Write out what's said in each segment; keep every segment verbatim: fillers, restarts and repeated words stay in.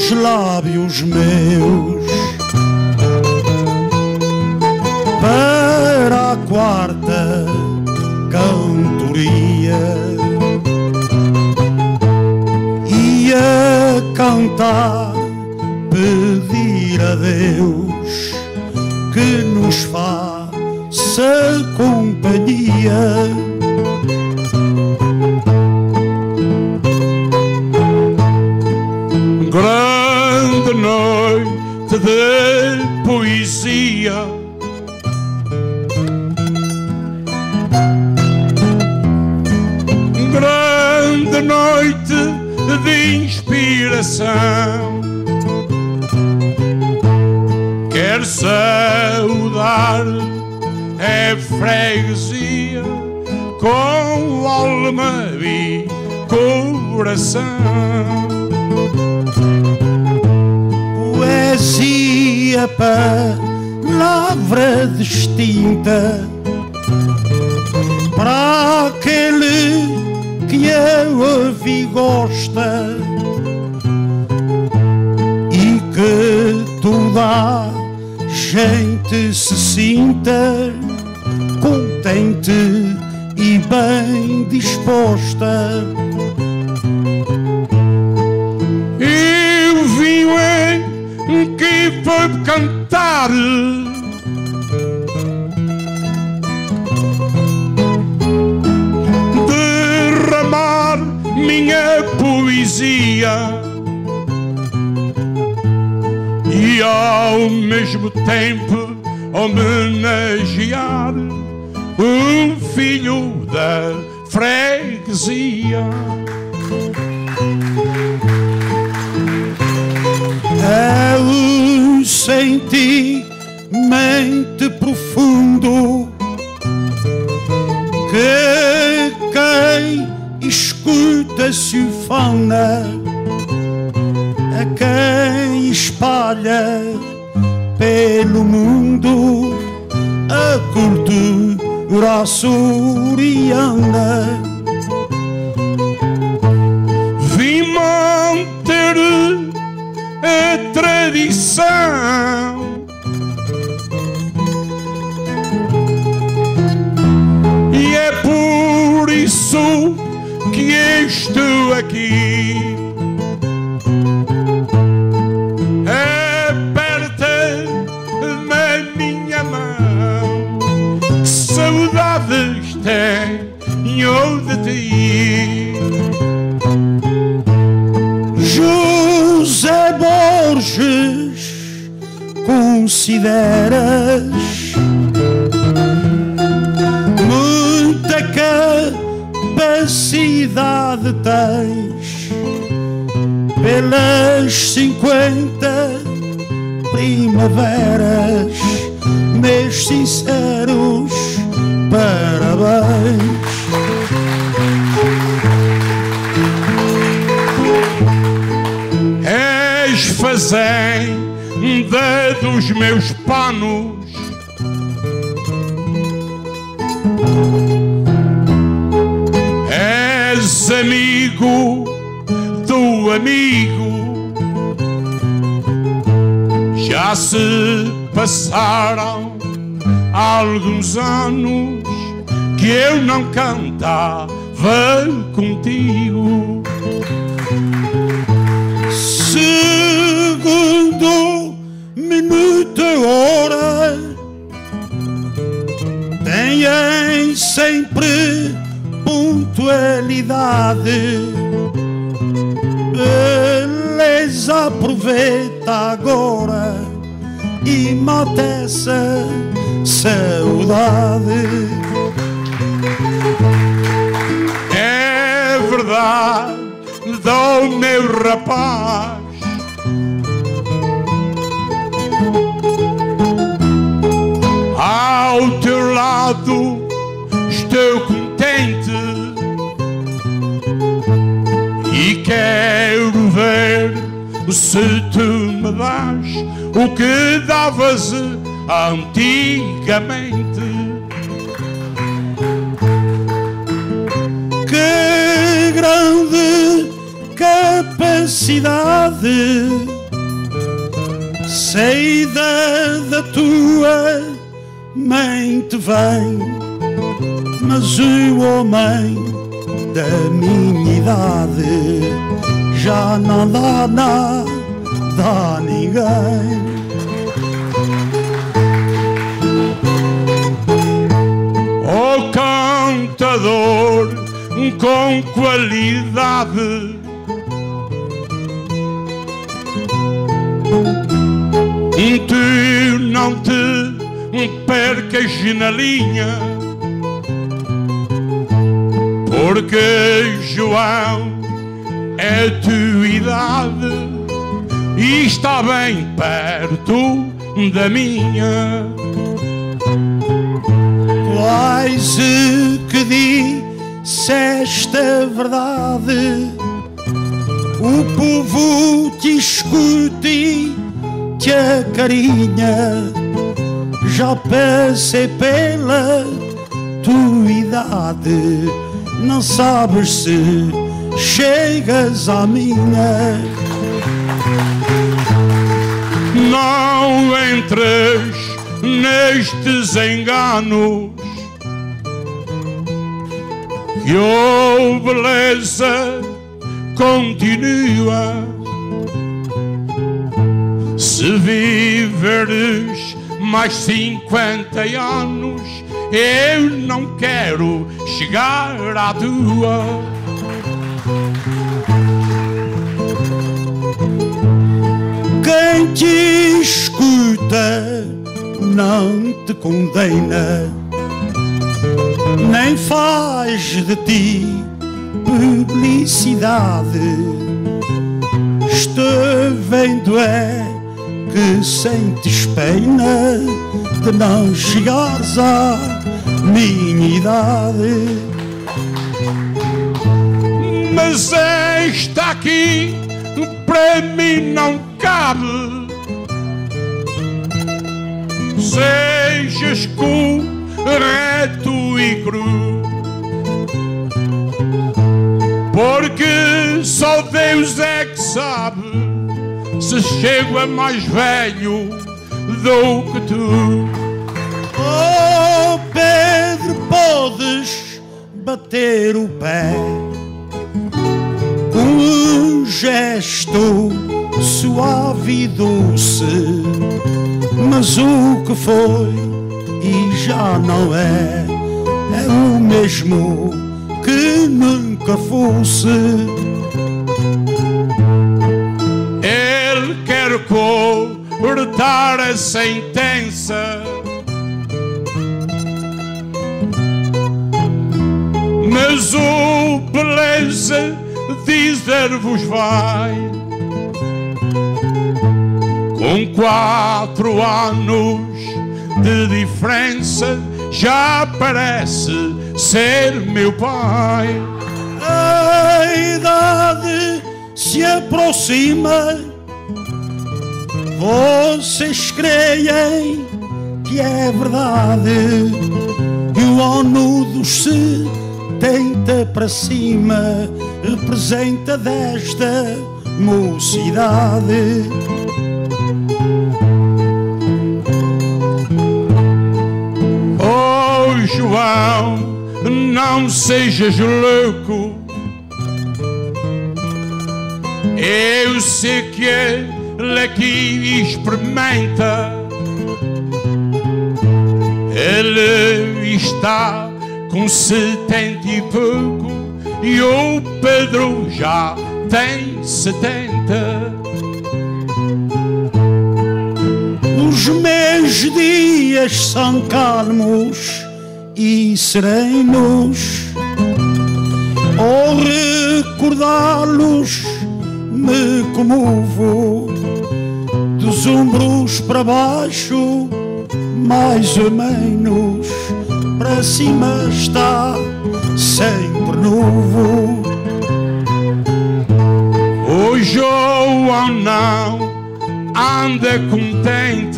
nos lábios meus para a quarta cantoria e a cantar pedir a Deus que nos faça companhia. Grande noite de poesia, grande noite de inspiração. Quero saudar a freguesia com alma e coração. Poesia, palavra distinta para aquele que eu ouvi gosta e que toda a gente se sinta contente e bem disposta. Eu vim aqui para cantar, derramar minha poesia e ao mesmo tempo homenagear um filho da freguesia. É um sentimento profundo que quem escuta se ufana, a quem espalha pelo mundo a cultura açoriana. Vim manter a tradição e é por isso que estou aqui. Aperta-me a minha mão, que saudades tenho de ti. José Borges, consideras muita capacidade tens pelas cinquenta primaveras, meus sinceros parabéns. És fazenda dos meus panos, és amigo do amigo. Já se passaram alguns anos que eu não cantava contigo. Segundo, minuto, hora, têm sempre pontualidade. Beleza, aproveita agora e mata essa saudade. É verdade, do meu rapaz, ao teu lado estou contente e quero ver se tu me dás o que davas antigamente. Que grande capacidade cidade, saída da tua mente vem, mas o homem da minha idade já não dá nada a ninguém. Oh cantador com qualidade, tu não te percas na linha, porque João é a tua idade e está bem perto da minha. Quase que disseste a verdade, o povo te escuta e te acarinha. Já passei pela tua idade, não sabes se chegas à minha. Não entres nestes enganos, que a beleza continua. Se viveres mais cinquenta anos, eu não quero chegar à tua. Quem te escuta não te condena, nem faz de ti publicidade. Estou vendo é que sentes pena de não chegares à minha idade. Mas esta aqui para mim não cabe. Sejas correto e cru, porque só Deus é que sabe se chego a mais velho do que tu. Oh Pedro, podes bater o pé com um gesto suave e doce, mas o que foi e já não é, é o mesmo que nunca fosse. Ele quer cortar a sentença, mas o beleza dizer-vos vai. Com quatro anos de diferença já parece ser meu pai. A idade se aproxima, vocês creem que é verdade, e o ONU dos setenta para cima representa desta mocidade. Oh João, não sejas louco, eu sei que ele aqui experimenta. Ele está com setenta e pouco e o Pedro já tem setenta. Os meus dias são calmos e serenos, ao recordá-los me comovo. Dos ombros para baixo, mais ou menos, para cima está sempre novo. O João não anda contente,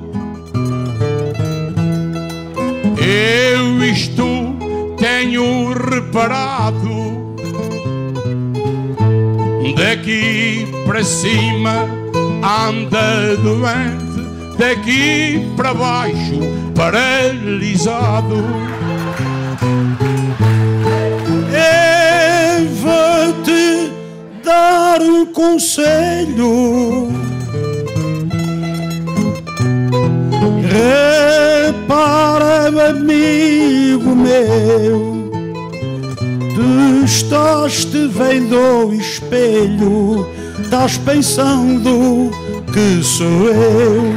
eu isto tenho reparado. Daqui para cima anda doente, daqui para baixo paralisado. Eu vou-te dar um conselho. Repara, amigo meu, tu estás-te vendo ao espelho, estás pensando que sou eu.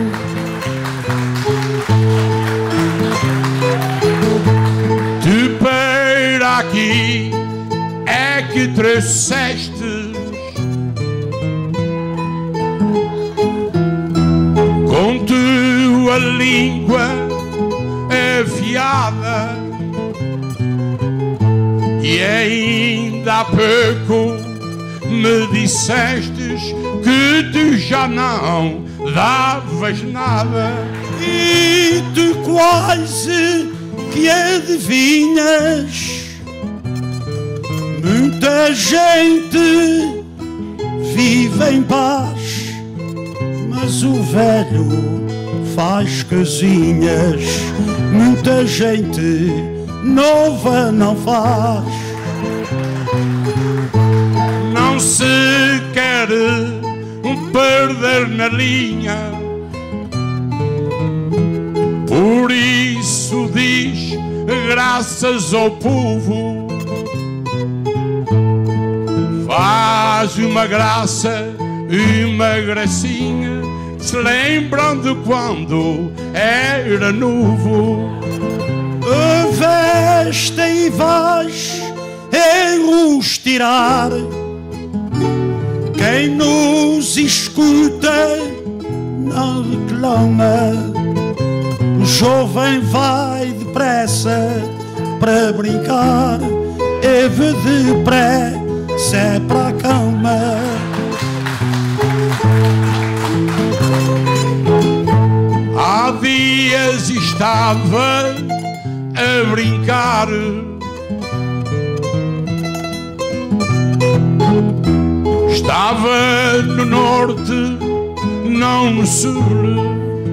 Tu para aqui é que trouxeste com tua língua afiada, e ainda há pouco me dissestes que tu já não davas nada. E tu quase que adivinhas, muita gente vive em paz, mas o velho faz casinhas. Muita gente nova não faz. Não se quer perder na linha, por isso diz graças ao povo. Faz uma graça, uma gracinha, se lembram de quando era novo. Veste e vais erros tirar. Quem nos escuta não reclama. O jovem vai depressa para brincar, Eve depressa é para a cama. Há dias estava a brincar, estava no norte, não no sul,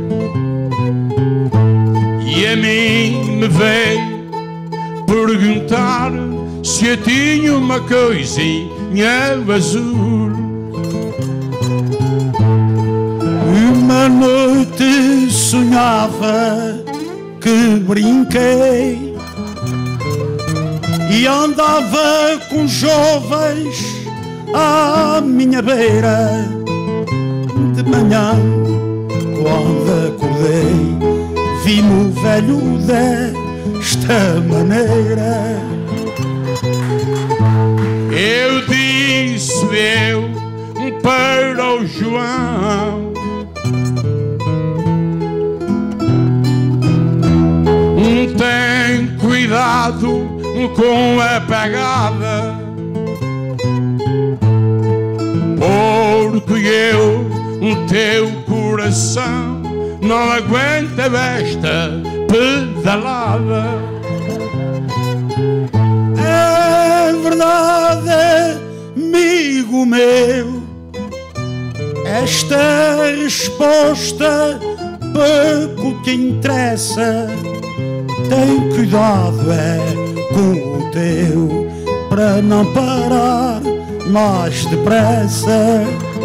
e a mim me veio perguntar se eu tinha uma coisinha azul. Uma noite sonhava que brinquei e andava com jovens à minha beira. De manhã, quando acordei, vi-me o velho desta maneira. Eu disse eu para o João: tem cuidado com a pegada, porque eu, o teu coração, não aguenta esta pedalada. É verdade, amigo meu, esta resposta pouco te interessa. Tem cuidado é com o teu, para não parar mais depressa.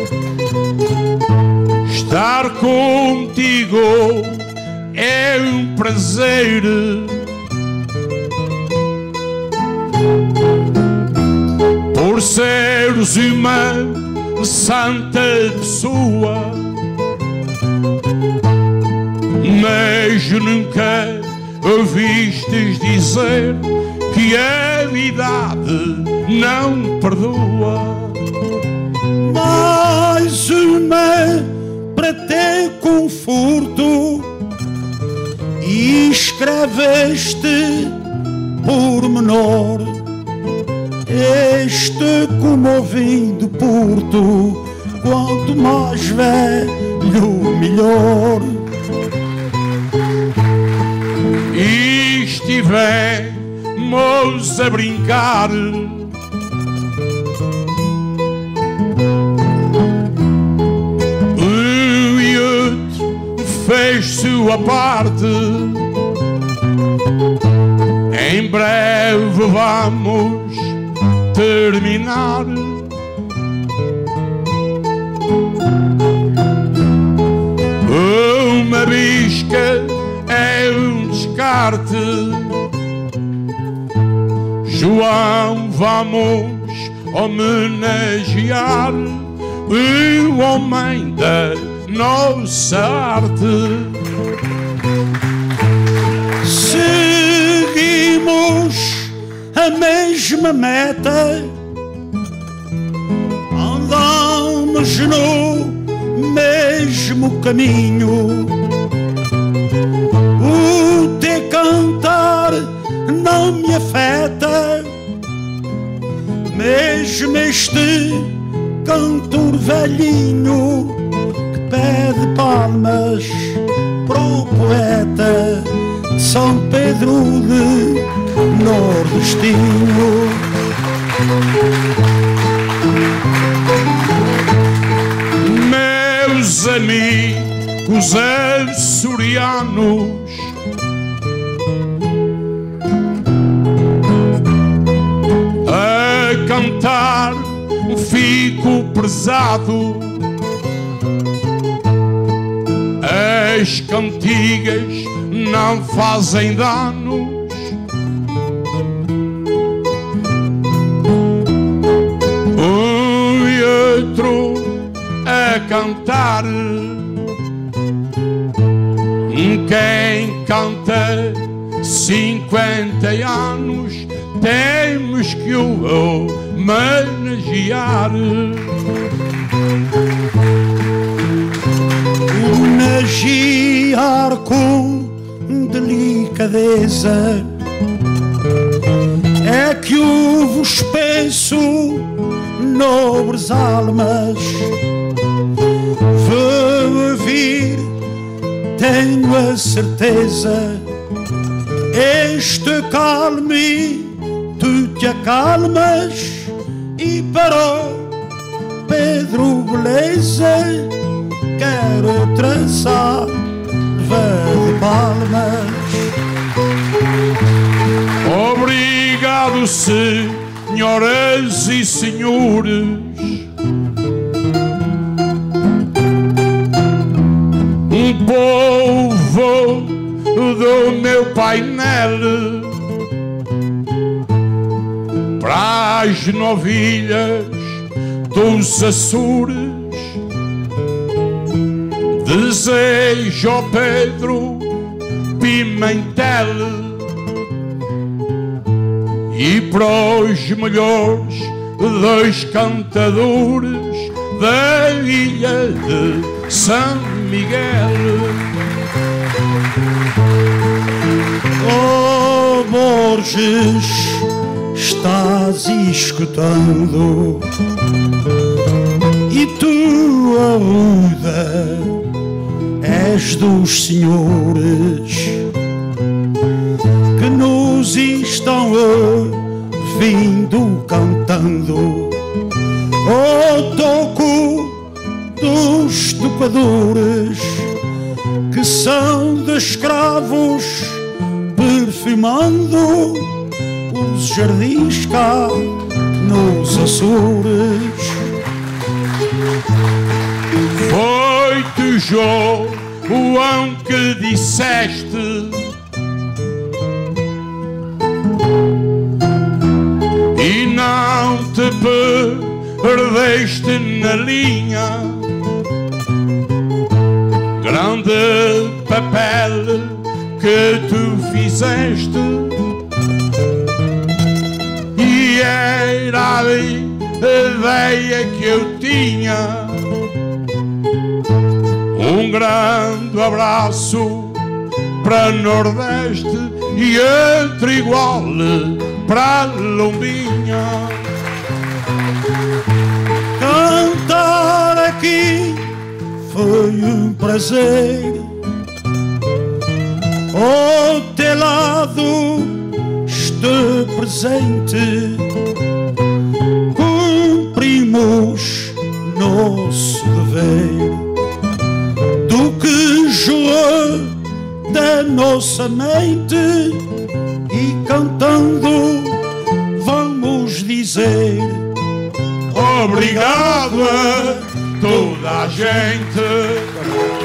Estar contigo é um prazer, por seres uma santa pessoa, mas nunca ouvistes dizer que a idade não perdoa. Mais uma para ter conforto, e escreveste por menor este comovido Porto. Quanto mais velho, melhor. E estivemos a brincar, fez sua parte. Em breve vamos terminar. Uma bisca é um descarte. João, vamos homenagear o homem da nossa arte. Seguimos a mesma meta, andamos no mesmo caminho. O teu cantar não me afeta, mesmo este cantor velhinho que pede palmas pro poeta de São Pedro de Nordestino. Meus amigos açorianos, a cantar fico prezado. As cantigas não fazem danos. Um e outro a cantar. Quem canta cinquenta anos temos que o homenagear. Homenagear com delicadeza é que eu vos peço, nobres almas. Vou vir, tenho a certeza, este calme, tu te acalmas. E para o Pedro Beleza quero traçar de palmas. Obrigado, senhoras e senhores. Um povo do meu painel, para as novilhas dos Açores, desejo ao Pedro Pimentel e para os melhores dois cantadores da ilha de São Miguel. Oh Borges, estás escutando, e tu, Arruda, és dos senhores que nos estão ouvindo cantando. Oh toco dos tocadores que são de escravos perfumando os jardins cá nos Açores. Foi-te, João, que disseste e não te perdeste na linha. Grande papel que tu fizeste, e era a ideia que eu tinha. Um grande abraço para Nordeste e outro igual para Lombinha. Cantar aqui foi um prazer, ao teu lado estou presente. Cumprimos nosso dever, do que João da nossa mente e cantando vamos dizer obrigado a toda a gente.